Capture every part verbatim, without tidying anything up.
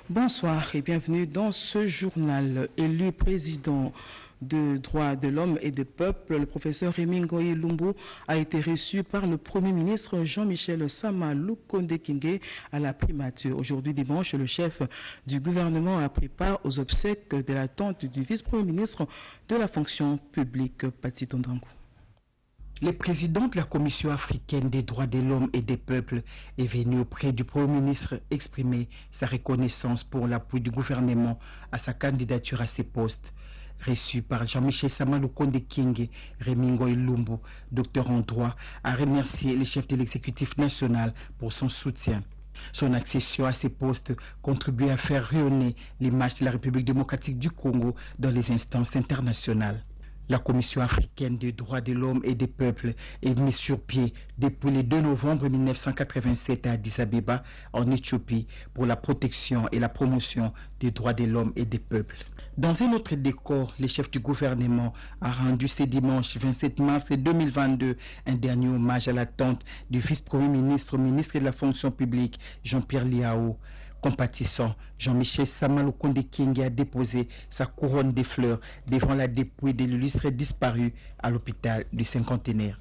Bonsoir et bienvenue dans ce journal. Élu président de droits de l'homme et des peuples, le professeur Rémy Ngoï Lumbu a été reçu par le Premier ministre Jean-Michel Sama Lukonde Kingé à la primature. Aujourd'hui dimanche, le chef du gouvernement a pris part aux obsèques de la tante du vice-premier ministre de la fonction publique, Pati Tondrango. Le président de la Commission africaine des droits de l'homme et des peuples est venu auprès du Premier ministre exprimer sa reconnaissance pour l'appui du gouvernement à sa candidature à ces postes. Reçu par Jean-Michel Sama Lukonde Kingé, Rémy Ngoï Lumbu, docteur en droit, a remercié le chef de l'exécutif national pour son soutien. Son accession à ces postes contribue à faire rayonner l'image de la République démocratique du Congo dans les instances internationales. La Commission africaine des droits de l'homme et des peuples est mise sur pied depuis le deux novembre mille neuf cent quatre-vingt-sept à Addis Abeba, en Éthiopie, pour la protection et la promotion des droits de l'homme et des peuples. Dans un autre décor, le chef du gouvernement a rendu ce dimanche vingt-sept mars deux mille vingt-deux un dernier hommage à la tante du vice-premier ministre, ministre de la fonction publique, Jean-Pierre Liao. Compatissant, Jean-Michel Sama Lukonde Kingé a déposé sa couronne de fleurs devant la dépouille de l'illustre disparu à l'hôpital du Cinquantenaire.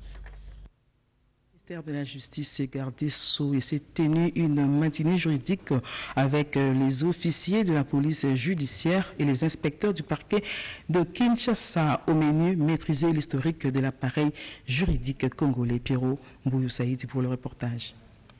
Le ministère de la Justice et garde des Sceaux s'est tenu une matinée juridique avec les officiers de la police judiciaire et les inspecteurs du parquet de Kinshasa. Au menu, maîtriser l'historique de l'appareil juridique congolais. Pierrot Mbouyou Saïd pour le reportage.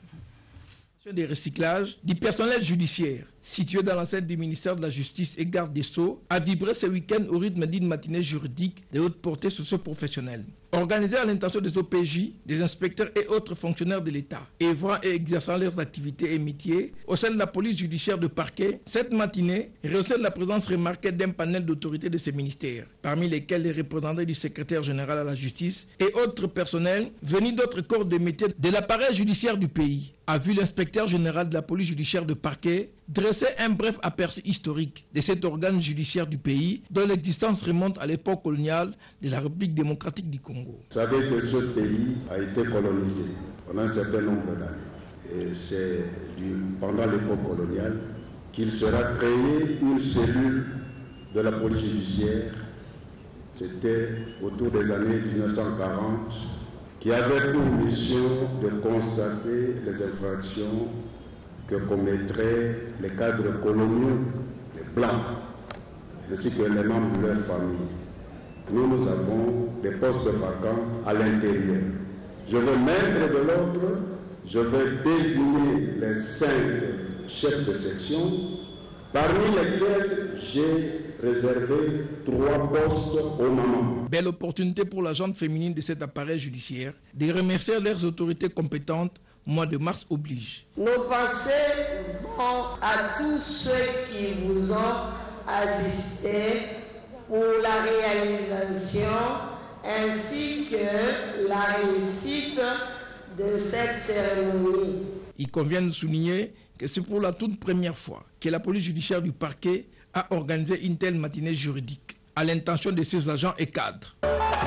Des recyclages du personnel judiciaire situé dans l'enceinte du ministère de la Justice et garde des Sceaux a vibré ce week-end au rythme d'une matinée juridique de haute portée socio-professionnelle. Organisée à l'intention des O P J, des inspecteurs et autres fonctionnaires de l'État, œuvrant et exerçant leurs activités et métiers au sein de la police judiciaire de parquet, cette matinée rehaussait la présence remarquée d'un panel d'autorités de ces ministères, parmi lesquels les représentants du secrétaire général à la justice et autres personnels venus d'autres corps de métier de l'appareil judiciaire du pays. A vu l'inspecteur général de la police judiciaire de parquet dresser un bref aperçu historique de cet organe judiciaire du pays dont l'existence remonte à l'époque coloniale de la République démocratique du Congo. Vous savez que ce pays a été colonisé pendant un certain nombre d'années. Et c'est pendant l'époque coloniale qu'il sera créé une cellule de la police judiciaire. C'était autour des années mille neuf cent quarante, qui avait pour mission de constater les infractions que commettraient les cadres coloniaux, les Blancs, ainsi que les membres de leur famille. Nous, nous avons des postes vacants à l'intérieur. Je vais mettre de l'ordre, je vais désigner les cinq chefs de section, parmi lesquels j'ai réservé trois postes aux mamans. Belle opportunité pour la gente féminine de cet appareil judiciaire de remercier leurs autorités compétentes. Mois de mars oblige. Nos pensées vont à tous ceux qui vous ont assisté pour la réalisation ainsi que la réussite de cette cérémonie. Il convient de souligner que c'est pour la toute première fois que la police judiciaire du parquet a organisé une telle matinée juridique à l'intention de ses agents et cadres.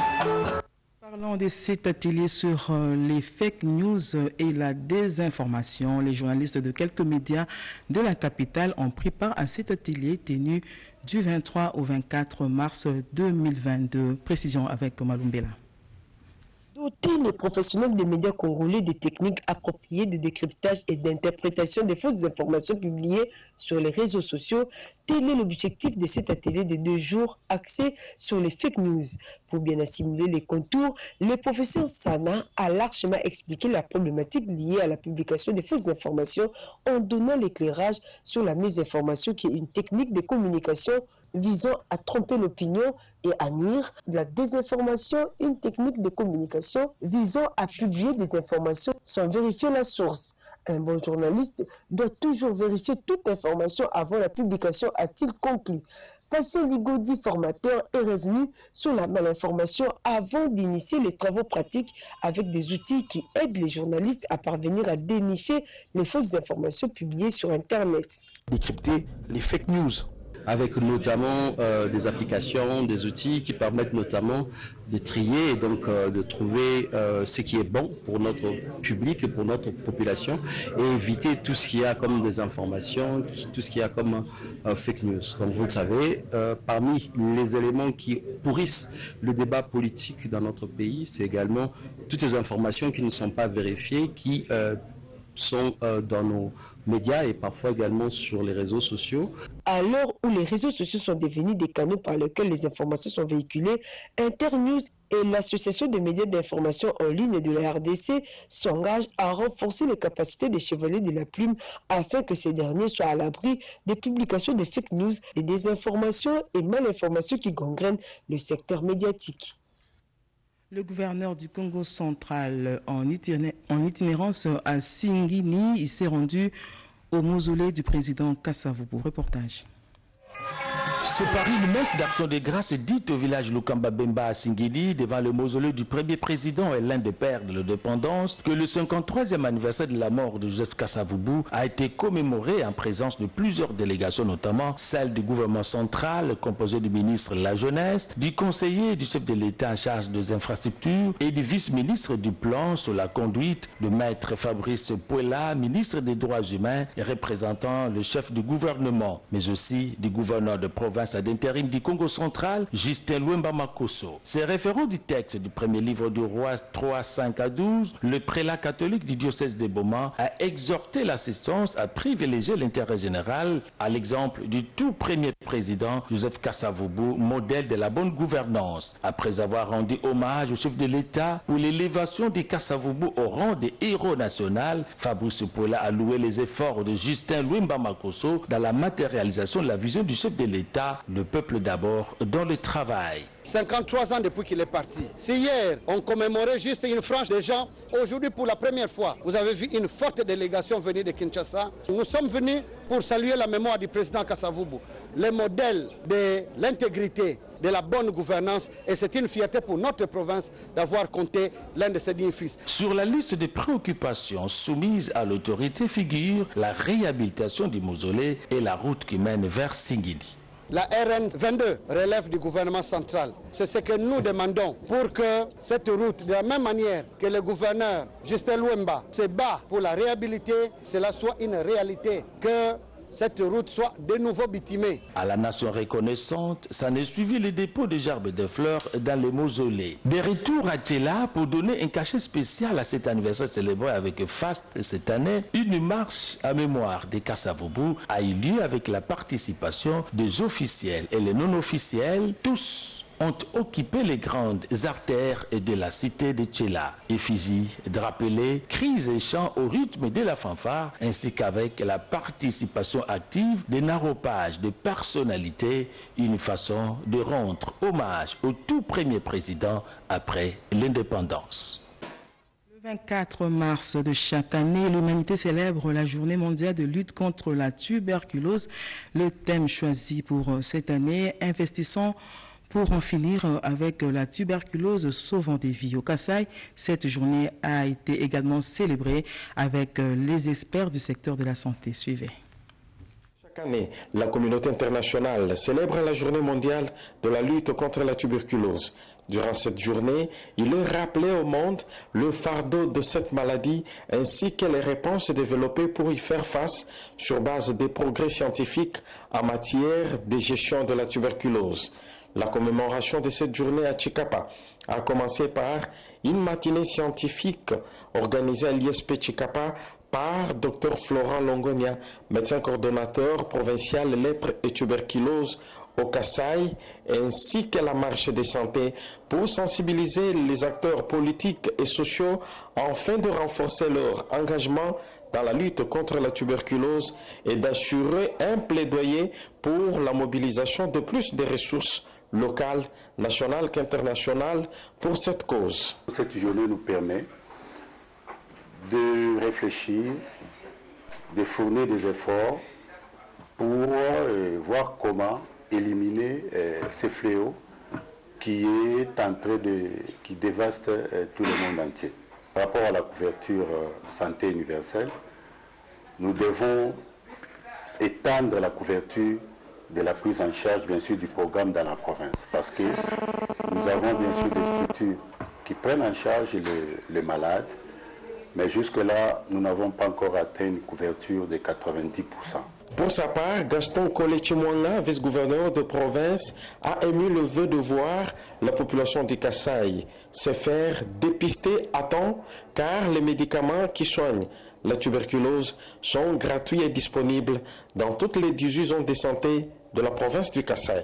Parlons de cet atelier sur les fake news et la désinformation. Les journalistes de quelques médias de la capitale ont pris part à cet atelier tenu du vingt-trois au vingt-quatre mars deux mille vingt-deux. Précision avec Malumbela. Doter les professionnels des médias congolais des techniques appropriées de décryptage et d'interprétation des fausses informations publiées sur les réseaux sociaux, tel est l'objectif de cet atelier de deux jours axé sur les fake news. Pour bien assimiler les contours, le professeur Sana a largement expliqué la problématique liée à la publication des fausses informations en donnant l'éclairage sur la mésinformation qui est une technique de communication visant à tromper l'opinion et à nuire, de la désinformation, une technique de communication visant à publier des informations sans vérifier la source. Un bon journaliste doit toujours vérifier toute information avant la publication, a-t-il conclu. Patient Ligodi, formateur, est revenu sur la malinformation avant d'initier les travaux pratiques avec des outils qui aident les journalistes à parvenir à dénicher les fausses informations publiées sur Internet. Décrypter les fake news. avec notamment euh, des applications, des outils qui permettent notamment de trier et donc euh, de trouver euh, ce qui est bon pour notre public et pour notre population et éviter tout ce qu'il y a comme désinformation, tout ce qu'il y a comme euh, fake news. Comme vous le savez, euh, parmi les éléments qui pourrissent le débat politique dans notre pays, c'est également toutes ces informations qui ne sont pas vérifiées, qui euh, sont euh, dans nos médias et parfois également sur les réseaux sociaux. À l'heure où les réseaux sociaux sont devenus des canaux par lesquels les informations sont véhiculées, Internews et l'Association des médias d'information en ligne de la R D C s'engagent à renforcer les capacités des chevaliers de la plume afin que ces derniers soient à l'abri des publications de fake news, des désinformations et malinformations qui gangrènent le secteur médiatique. Le gouverneur du Congo central en, itiné en itinérance à Singini, il s'est rendu au mausolée du président Kasavubu. Reportage. C'est par une messe d'action de grâce dite au village Lukamba Bemba à Singini, devant le mausolée du premier président et l'un des pères de l'indépendance, que le cinquante-troisième anniversaire de la mort de Joseph Kasavubu a été commémoré en présence de plusieurs délégations, notamment celle du gouvernement central, composée du ministre de la Jeunesse, du conseiller du chef de l'État en charge des infrastructures et du vice-ministre du plan sur la conduite de maître Fabrice Puela, ministre des Droits humains et représentant le chef du gouvernement, mais aussi du gouverneur de province d'intérim du Congo central, Justin Luemba Makosso. Ces référents du texte du premier livre du roi trois, cinq à douze, le prélat catholique du diocèse de Boma a exhorté l'assistance à privilégier l'intérêt général, à l'exemple du tout premier président Joseph Kasavubu, modèle de la bonne gouvernance. Après avoir rendu hommage au chef de l'État pour l'élévation de Kasavubu au rang de héros national, Fabrice Puela a loué les efforts de Justin Luemba Makosso dans la matérialisation de la vision du chef de l'État, le peuple d'abord, dans le travail. cinquante-trois ans depuis qu'il est parti. Si hier, on commémorait juste une frange de gens, aujourd'hui, pour la première fois, vous avez vu une forte délégation venir de Kinshasa. Nous sommes venus pour saluer la mémoire du président Kasavubu, le modèle de l'intégrité, de la bonne gouvernance, et c'est une fierté pour notre province d'avoir compté l'un de ses dignes fils. Sur la liste des préoccupations soumises à l'autorité figure la réhabilitation du mausolée et la route qui mène vers Singini. La R N vingt-deux relève du gouvernement central. C'est ce que nous demandons pour que cette route, de la même manière que le gouverneur Justin Luemba se bat pour la réhabiliter, cela soit une réalité, que cette route soit de nouveau bitumée. À la nation reconnaissante, ça ne suivi le dépôt de gerbes et de fleurs dans les mausolées. Des retours à Tchela pour donner un cachet spécial à cet anniversaire célébré avec faste cette année. Une marche à mémoire des Kasavubu a eu lieu avec la participation des officiels et les non-officiels, tous ont occupé les grandes artères de la cité de Tchela. Effigies, drapelés, cris et chants au rythme de la fanfare, ainsi qu'avec la participation active des naropages de personnalités, une façon de rendre hommage au tout premier président après l'indépendance. Le vingt-quatre mars de chaque année, l'humanité célèbre la journée mondiale de lutte contre la tuberculose. Le thème choisi pour cette année, investissant pour en finir avec la tuberculose, sauvant des vies. Au Kasaï, cette journée a été également célébrée avec les experts du secteur de la santé. Suivez. Chaque année, la communauté internationale célèbre la journée mondiale de la lutte contre la tuberculose. Durant cette journée, il est rappelé au monde le fardeau de cette maladie ainsi que les réponses développées pour y faire face sur base des progrès scientifiques en matière de gestion de la tuberculose. La commémoration de cette journée à Chikapa a commencé par une matinée scientifique organisée à l'I S P Chikapa par Dr Florent Longonia, médecin coordonnateur provincial lèpre et tuberculose au Kasaï, ainsi que la marche de santé pour sensibiliser les acteurs politiques et sociaux afin de renforcer leur engagement dans la lutte contre la tuberculose et d'assurer un plaidoyer pour la mobilisation de plus de ressources locales, nationales qu'internationales pour cette cause. Cette journée nous permet de réfléchir, de fournir des efforts pour euh, voir comment éliminer euh, ces fléaux qui est en train de qui dévaste euh, tout le monde entier. Par rapport à la couverture euh, santé universelle, nous devons étendre la couverture de la prise en charge, bien sûr, du programme dans la province. Parce que nous avons, bien sûr, des structures qui prennent en charge les, les malades, mais jusque-là, nous n'avons pas encore atteint une couverture de quatre-vingt-dix pour cent. Pour sa part, Gaston Kolechimwanga, vice-gouverneur de province, a émis le vœu de voir la population du Kasaï se faire dépister à temps, car les médicaments qui soignent la tuberculose sont gratuits et disponibles dans toutes les dix-huit zones de santé de la province du Kasaï.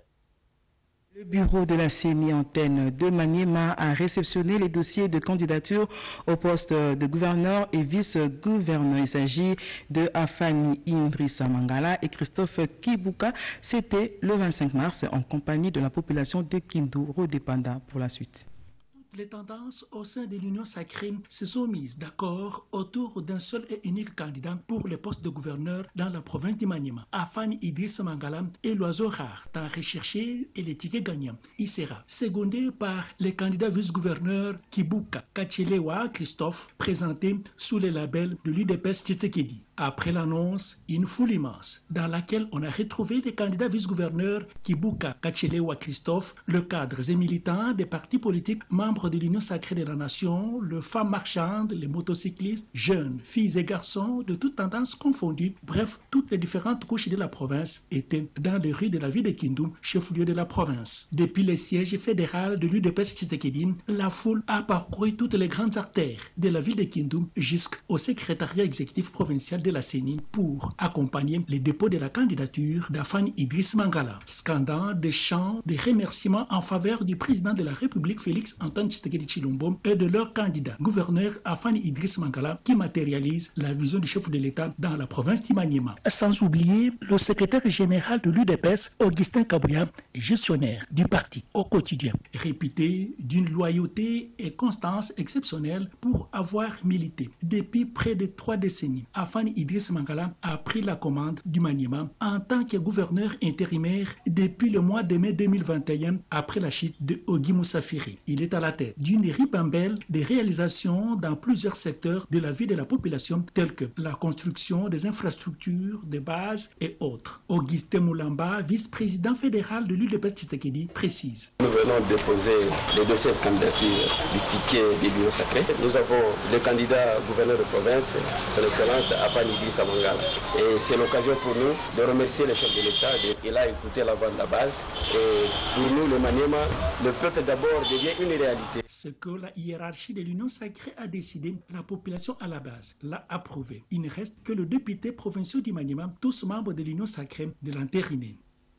Le bureau de la C E N I antenne de Maniema a réceptionné les dossiers de candidature au poste de gouverneur et vice-gouverneur. Il s'agit de Afani Idrissa Mangala et Christophe Kibuka. C'était le vingt-cinq mars en compagnie de la population de Kindu, Rodépanda pour la suite. Les tendances au sein de l'Union sacrée se sont mises d'accord autour d'un seul et unique candidat pour le poste de gouverneur dans la province du Maniema. Afani Idrissa Mangala est l'oiseau rare, tant recherché et le ticket gagnant. Il sera secondé par les candidats vice-gouverneurs Kibuka Kachelewa Christophe, présenté sous le label de l'U D P S Tshisekedi. Après l'annonce, une foule immense dans laquelle on a retrouvé les candidats vice-gouverneurs Kibuka Kachelewa Christophe, le cadres et militants des partis politiques membres de l'Union sacrée de la nation, les femmes marchandes, les motocyclistes, jeunes, filles et garçons de toutes tendances confondues. Bref, toutes les différentes couches de la province étaient dans les rues de la ville de Kindu, chef-lieu de la province. Depuis le siège fédéral de l'U D P S Tshisekedi, la foule a parcouru toutes les grandes artères de la ville de Kindu jusqu'au secrétariat exécutif provincial de la C E N I pour accompagner les dépôts de la candidature d'Afani Idrissa Mangala, scandant des chants, des remerciements en faveur du président de la République Félix Antoine Tshisekedi Tshilombo et de leur candidat, gouverneur Afani Idrissa Mangala, qui matérialise la vision du chef de l'État dans la province du Maniema. Sans oublier le secrétaire général de l'U D P S, Augustin Kabouya, gestionnaire du parti au quotidien, réputé d'une loyauté et constance exceptionnelle pour avoir milité depuis près de trois décennies. Afani Idrissa Mangala a pris la commande du Maniema en tant que gouverneur intérimaire depuis le mois de mai deux mille vingt et un, après la chute de Ogi Moussafiri. Il est à la tête d'une ribambelle de réalisations dans plusieurs secteurs de la vie de la population, tels que la construction des infrastructures de base et autres. Augustin Moulamba, vice-président fédéral de l'U D P S Tshisekedi, précise. Nous venons de déposer le dossier de candidature du ticket de l'Union sacrée. Nous avons le candidat gouverneur de province, son Excellence Afani Idrissa Mangala. Et c'est l'occasion pour nous de remercier le chef de l'État. Il a écouté la voix de la base. Et pour nous, le Maniema, le peuple d'abord devient une réalité. Ce que la hiérarchie de l'Union sacrée a décidé, la population à la base l'a approuvé. Il ne reste que le député provincial du Maniema, tous membres de l'Union sacrée, de l'entériner.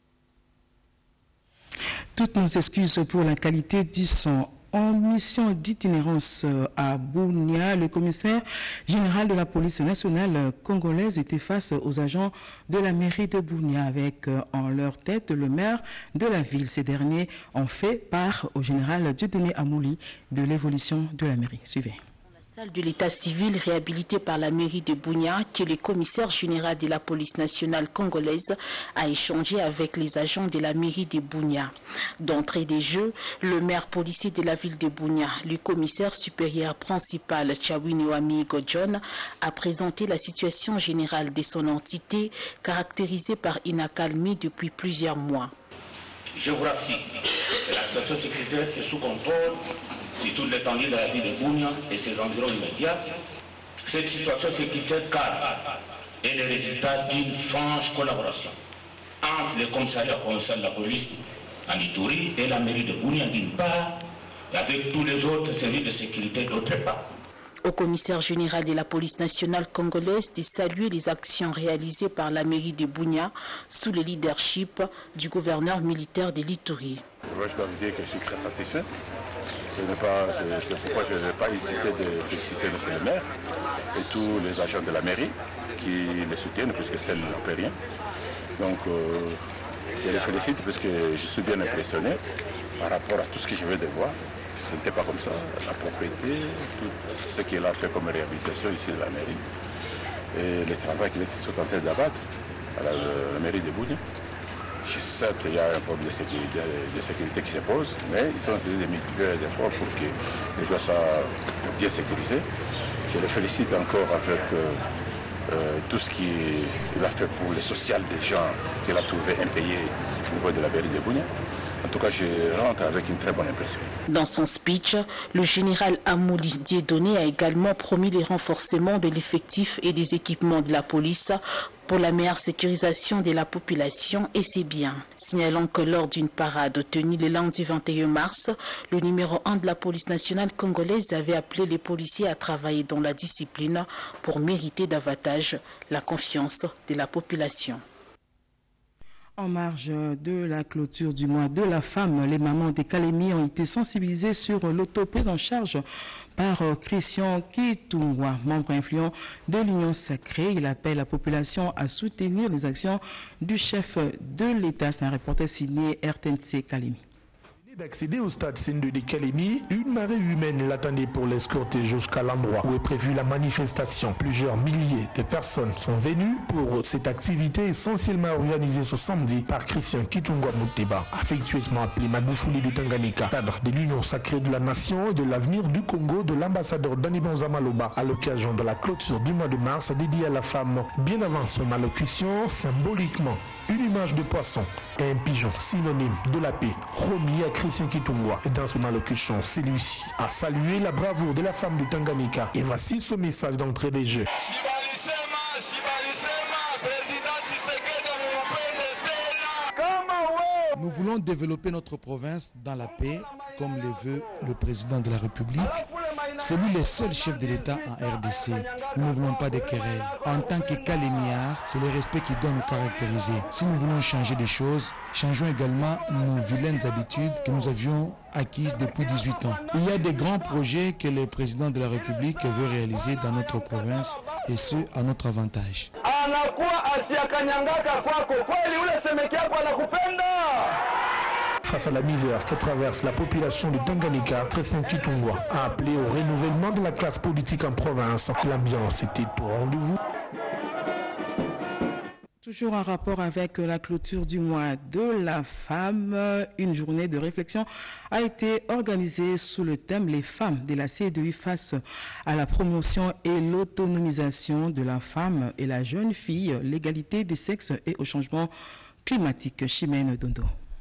Toutes nos excuses pour la qualité du son. En mission d'itinérance à Bunia, le commissaire général de la police nationale congolaise était face aux agents de la mairie de Bunia avec en leur tête le maire de la ville. Ces derniers ont fait part au général Dieudonné Amouli de l'évolution de la mairie. Suivez. Salle de l'état civil réhabilitée par la mairie de Bunia, que le commissaire général de la police nationale congolaise a échangé avec les agents de la mairie de Bunia. D'entrée des jeux, le maire policier de la ville de Bunia, le commissaire supérieur principal Tchawini Wamigo John, a présenté la situation générale de son entité caractérisée par une accalmie depuis plusieurs mois. Je vous rassure que la situation sécuritaire est sous contrôle sur toute l'étendue de la ville de Bunia et ses environs immédiats. Cette situation sécuritaire calme est le résultat d'une franche collaboration entre le commissariat provincial de la police en Ituri et la mairie de Bunia d'une part, et avec tous les autres services de sécurité d'autre part. Au commissaire général de la police nationale congolaise de saluer les actions réalisées par la mairie de Bunia sous le leadership du gouverneur militaire de l'Ituri. Moi, je dois vous dire que je suis très satisfait. C'est pourquoi je n'ai pas hésité de féliciter le maire et tous les agents de la mairie qui les soutiennent, puisque seul ne peut rien. Donc, euh, je les félicite parce que je suis bien impressionné par rapport à tout ce que je veux de voir. Ce n'était pas comme ça. La propriété, tout ce qu'il a fait comme réhabilitation ici de la mairie et le travail qu'il est en train d'abattre à la, la mairie de Bunia. Certes, il y a un problème de sécurité, de sécurité qui se pose, mais ils sont en train de multiplier les efforts pour que les gens soient bien sécurisés. Je les félicite encore avec euh, euh, tout ce qu'il a fait pour le social des gens qu'il a trouvé impayés au niveau de la mairie de Bunia. En tout cas, je rentre avec une très bonne impression. Dans son speech, le général Amouli Dieudonné a également promis les renforcements de l'effectif et des équipements de la police pour la meilleure sécurisation de la population et ses biens. Signalant que lors d'une parade tenue le lundi vingt et un mars, le numéro un de la police nationale congolaise avait appelé les policiers à travailler dans la discipline pour mériter davantage la confiance de la population. En marge de la clôture du mois de la femme, les mamans des Kalemi ont été sensibilisées sur l'auto-prise en charge par Christian Kitungwa, membre influent de l'Union sacrée. Il appelle la population à soutenir les actions du chef de l'État. C'est un reporter signé R T N C Kalemi. D'accéder au stade Sindou de Kalemi, une marée humaine l'attendait pour l'escorter jusqu'à l'endroit où est prévue la manifestation. Plusieurs milliers de personnes sont venues pour cette activité essentiellement organisée ce samedi par Christian Kitungwa Mouteba, affectueusement appelé Madoufouli du Tanganyika, cadre de l'Union sacrée de la nation et de l'avenir du Congo de l'ambassadeur Dani Bonzamaloba à l'occasion de la clôture du mois de mars dédiée à la femme. Bien avant son allocution, symboliquement, une image de poisson et un pigeon synonyme de la paix remis à Christian Kitungwa. Et dans son allocution, celui-ci a salué la bravoure de la femme du Tanganyika. Et voici ce message d'entrée des jeux. Nous voulons développer notre province dans la paix, comme le veut le président de la République. C'est lui le seul chef de l'État en R D C. Nous ne voulons pas de querelles. En tant que Kalémiard, c'est le respect qui doit nous caractériser. Si nous voulons changer des choses, changeons également nos vilaines habitudes que nous avions acquises depuis dix-huit ans. Il y a des grands projets que le président de la République veut réaliser dans notre province, et ce, à notre avantage. Face à la misère que traverse la population de Tanganyika, Christian Kitungwa a appelé au renouvellement de la classe politique en province. L'ambiance était au rendez-vous. Toujours en rapport avec la clôture du mois de la femme, une journée de réflexion a été organisée sous le thème « Les femmes de la C E D U face à la promotion et l'autonomisation de la femme et la jeune fille, l'égalité des sexes et au changement climatique ». Chimène Dondo.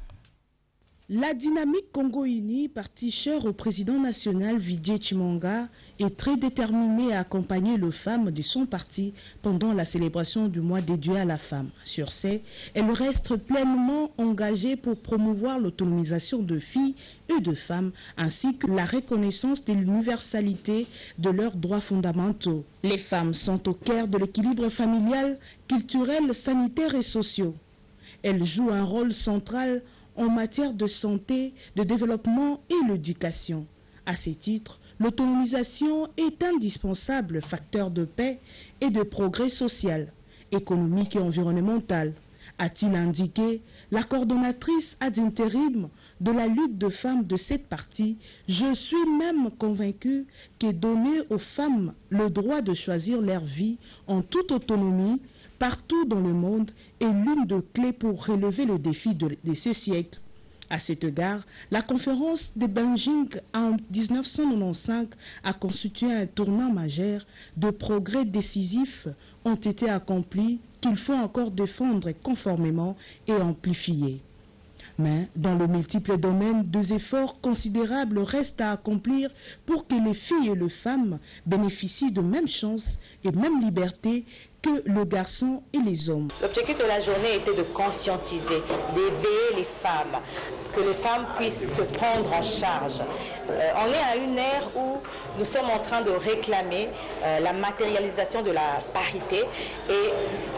La dynamique Congo-Uni, parti cher au président national Vijay Chimonga, est très déterminée à accompagner les femmes de son parti pendant la célébration du mois dédié à la femme. Sur ce, elle reste pleinement engagée pour promouvoir l'autonomisation de filles et de femmes, ainsi que la reconnaissance de l'universalité de leurs droits fondamentaux. Les femmes sont au cœur de l'équilibre familial, culturel, sanitaire et social. Elles jouent un rôle central en matière de santé, de développement et l'éducation. À ce titre, l'autonomisation est un indispensable facteur de paix et de progrès social, économique et environnemental, a-t-il indiqué la coordonnatrice ad intérim de la lutte de femmes de cette partie. Je suis même convaincue que donner aux femmes le droit de choisir leur vie en toute autonomie partout dans le monde est l'une des clés pour relever le défi de, de ce siècle. À cet égard, la conférence de Beijing en mille neuf cent quatre-vingt-quinze a constitué un tournant majeur. De progrès décisifs ont été accomplis qu'il faut encore défendre conformément et amplifier. Mais dans le multiple domaine, deux efforts considérables restent à accomplir pour que les filles et les femmes bénéficient de mêmes chances et mêmes libertés que le garçon et les hommes. L'objectif de la journée était de conscientiser, d'éveiller les femmes, que les femmes puissent se prendre en charge. Euh, on est à une ère où nous sommes en train de réclamer euh, la matérialisation de la parité et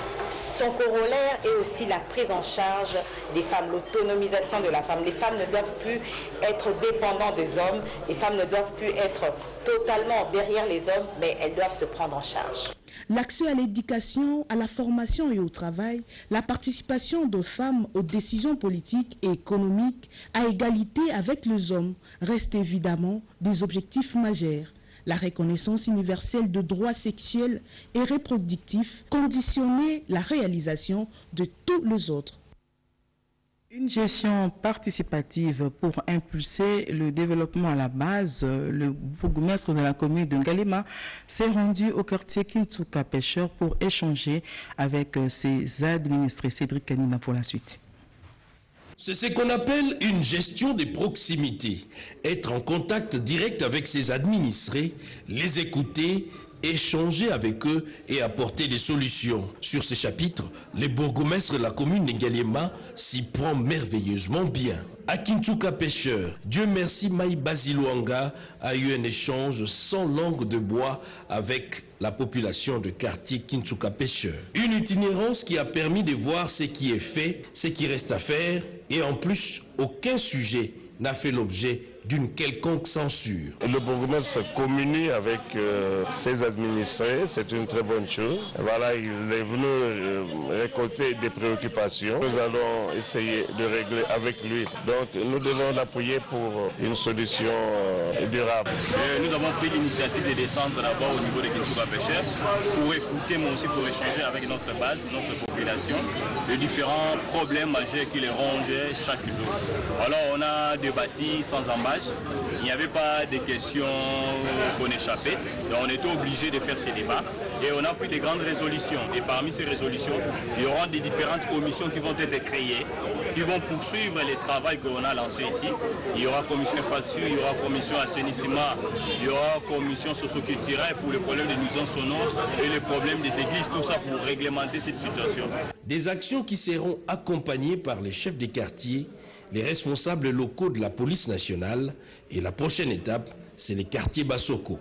son corollaire est aussi la prise en charge des femmes, l'autonomisation de la femme. Les femmes ne doivent plus être dépendantes des hommes, les femmes ne doivent plus être totalement derrière les hommes, mais elles doivent se prendre en charge. L'accès à l'éducation, à la formation et au travail, la participation de femmes aux décisions politiques et économiques à égalité avec les hommes restent évidemment des objectifs majeurs. La reconnaissance universelle de droits sexuels et reproductifs conditionnait la réalisation de tous les autres. Une gestion participative pour impulser le développement à la base. Le bourgmestre de la commune de Ngalema s'est rendu au quartier Kintsuka Pêcheur pour échanger avec ses administrés. Cédric Kanina pour la suite. C'est ce qu'on appelle une gestion de proximité. Être en contact direct avec ses administrés, les écouter, échanger avec eux et apporter des solutions. Sur ces chapitres, le bourgmestre de la commune de Ngalema s'y prend merveilleusement bien. À Kintsuka Pêcheur, Dieu merci, Maï Basilouanga a eu un échange sans langue de bois avec la population de quartier Kintsuka Pêcheur. Une itinérance qui a permis de voir ce qui est fait, ce qui reste à faire, et en plus, aucun sujet n'a fait l'objet d'une quelconque censure. Le bourgmestre communie avec euh, ses administrés, c'est une très bonne chose. Voilà, il est venu euh, récolter des préoccupations. Nous allons essayer de régler avec lui. Donc nous devons l'appuyer pour une solution euh, durable. Et nous avons pris l'initiative de descendre d'abord au niveau de Kintsuka Pêcheur pour écouter, mais aussi pour échanger avec notre base, notre population, les différents problèmes majeurs qui les rongent chaque jour. Alors on a débattu sans embâche. Il n'y avait pas de questions qu'on échappait. Donc on était obligé de faire ces débats. Et on a pris des grandes résolutions. Et parmi ces résolutions, il y aura des différentes commissions qui vont être créées, qui vont poursuivre les travaux qu'on a lancés ici. Il y aura commission infrastructure, il y aura commission assainissement, il y aura commission socio-culturelle pour les problèmes des nuisances sonores et les problèmes des églises, tout ça pour réglementer cette situation. Des actions qui seront accompagnées par les chefs des quartiers, les responsables locaux de la police nationale, et la prochaine étape, c'est les quartiers Bassoko.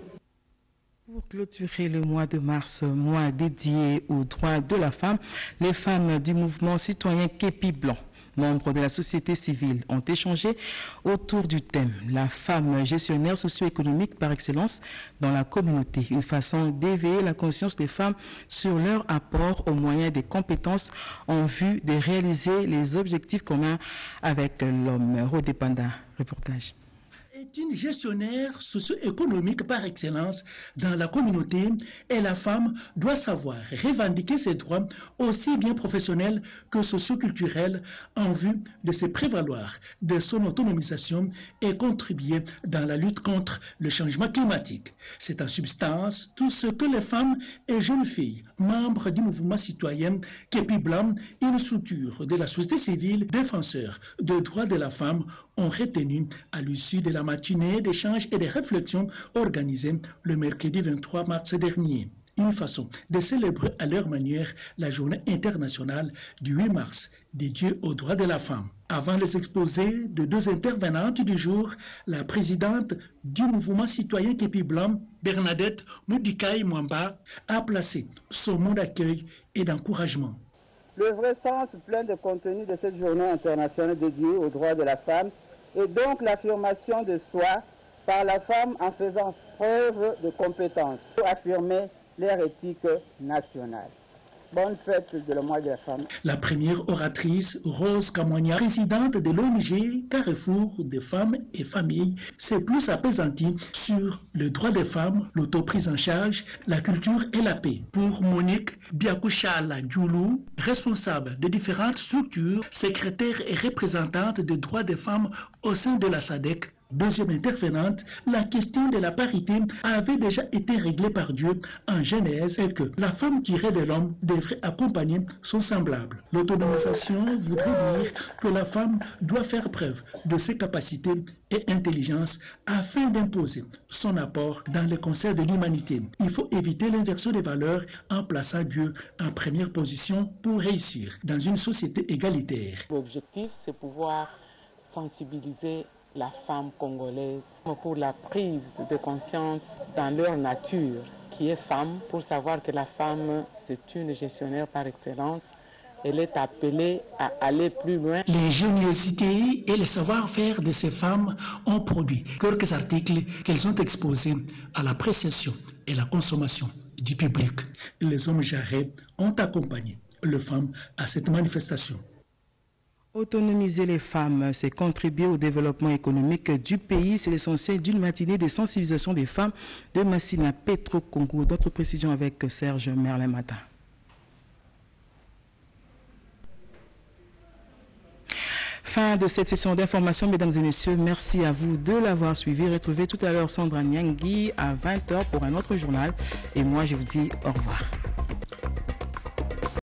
Pour clôturer le mois de mars, mois dédié aux droits de la femme, les femmes du mouvement citoyen Képi Blanc, membres de la société civile, ont échangé autour du thème « La femme gestionnaire socio-économique par excellence dans la communauté », une façon d'éveiller la conscience des femmes sur leur apport aux moyens des compétences en vue de réaliser les objectifs communs avec l'homme. Rodépanda, reportage. Est une gestionnaire socio-économique par excellence dans la communauté et la femme doit savoir revendiquer ses droits aussi bien professionnels que socio-culturels en vue de se prévaloir de son autonomisation et contribuer dans la lutte contre le changement climatique. C'est en substance tout ce que les femmes et jeunes filles, membres du mouvement citoyen Képi Blanc, une structure de la société civile défenseur des droits de la femme, ont retenu à l'issue de la matinée d'échanges et de réflexions organisées le mercredi vingt-trois mars dernier. Une façon de célébrer à leur manière la journée internationale du huit mars dédiée aux droits de la femme. Avant les exposés de deux intervenantes du jour, la présidente du mouvement citoyen Képi Blanc, Bernadette Moudikaï Mwamba, a placé son mot d'accueil et d'encouragement. Le vrai sens plein de contenu de cette journée internationale dédiée aux droits de la femme est donc l'affirmation de soi par la femme en faisant preuve de compétence pour affirmer leur éthique nationale. Bonne fête de le mois de la femme. La première oratrice, Rose Kamonia, présidente de l'O N G Carrefour des femmes et familles, s'est plus apaisantie sur le droit des femmes, l'autoprise en charge, la culture et la paix. Pour Monique Biakouchala Djoulou, responsable de différentes structures, secrétaire et représentante des droits des femmes au sein de la S A D C, deuxième intervenante, la question de la parité avait déjà été réglée par Dieu en Genèse et que la femme tirée de l'homme devrait accompagner son semblable. L'autonomisation voudrait dire que la femme doit faire preuve de ses capacités et intelligence afin d'imposer son apport dans le concert de l'humanité. Il faut éviter l'inversion des valeurs en plaçant Dieu en première position pour réussir dans une société égalitaire. L'objectif, c'est pouvoir sensibiliser la femme congolaise pour la prise de conscience dans leur nature qui est femme, pour savoir que la femme c'est une gestionnaire par excellence. Elle est appelée à aller plus loin. L'ingéniosité et le savoir-faire de ces femmes ont produit quelques articles qu'elles ont exposés à l'appréciation et la consommation du public. Les hommes jarrets ont accompagné les femmes à cette manifestation. Autonomiser les femmes, c'est contribuer au développement économique du pays. C'est l'essentiel d'une matinée de sensibilisation des femmes de Massina Petro Congo. D'autres précisions avec Serge Merlin-Mata. fin de cette session d'information, mesdames et messieurs. Merci à vous de l'avoir suivi. Retrouvez tout à l'heure Sandra Nyangui à vingt heures pour un autre journal. Et moi, je vous dis au revoir.